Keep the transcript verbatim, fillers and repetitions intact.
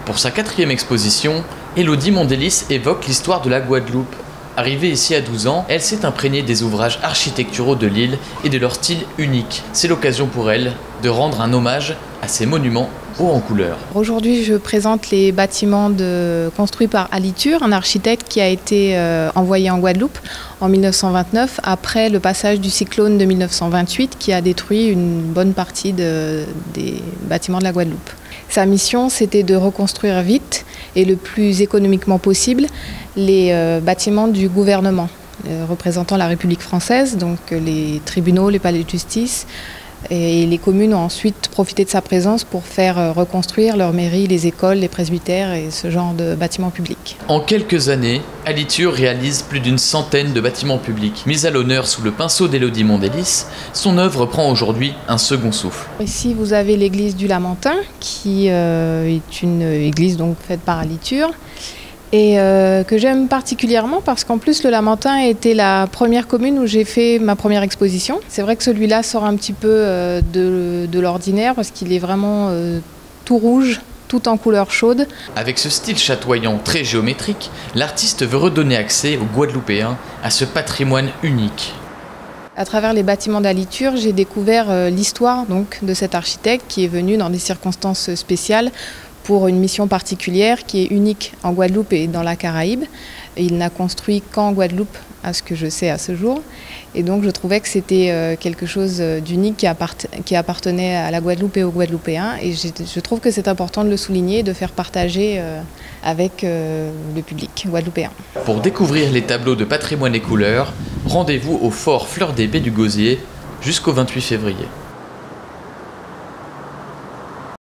Pour sa quatrième exposition, Élodie Mondélis évoque l'histoire de la Guadeloupe. Arrivée ici à douze ans, elle s'est imprégnée des ouvrages architecturaux de l'île et de leur style unique. C'est l'occasion pour elle de rendre un hommage à ces monuments hauts en couleur. Aujourd'hui, je présente les bâtiments de... construits par Alitur, un architecte qui a été euh, envoyé en Guadeloupe en mille neuf cent vingt-neuf, après le passage du cyclone de mille neuf cent vingt-huit qui a détruit une bonne partie de... des bâtiments de la Guadeloupe. Sa mission, c'était de reconstruire vite et le plus économiquement possible les euh, bâtiments du gouvernement euh, représentant la République française, donc euh, les tribunaux, les palais de justice. Et les communes ont ensuite profité de sa présence pour faire euh, reconstruire leurs mairies, les écoles, les presbytères et ce genre de bâtiments publics. En quelques années, Alitur réalise plus d'une centaine de bâtiments publics. Mise à l'honneur sous le pinceau d'Élodie Mondélis, son œuvre prend aujourd'hui un second souffle. Ici, vous avez l'église du Lamentin, qui euh, est une église donc faite par Alitur. Et euh, que j'aime particulièrement parce qu'en plus le Lamentin était la première commune où j'ai fait ma première exposition. C'est vrai que celui-là sort un petit peu euh, de, de l'ordinaire parce qu'il est vraiment euh, tout rouge, tout en couleur chaude. Avec ce style chatoyant très géométrique, l'artiste veut redonner accès aux Guadeloupéens à ce patrimoine unique. À travers les bâtiments d'Alitur, j'ai découvert euh, l'histoire donc de cet architecte qui est venu dans des circonstances spéciales pour une mission particulière qui est unique en Guadeloupe et dans la Caraïbe. Il n'a construit qu'en Guadeloupe, à ce que je sais à ce jour. Et donc je trouvais que c'était quelque chose d'unique qui, appart- qui appartenait à la Guadeloupe et aux Guadeloupéens. Et je trouve que c'est important de le souligner et de faire partager avec le public guadeloupéen. Pour découvrir les tableaux de patrimoine et couleurs, rendez-vous au fort Fleur des Baies du Gosier jusqu'au vingt-huit février.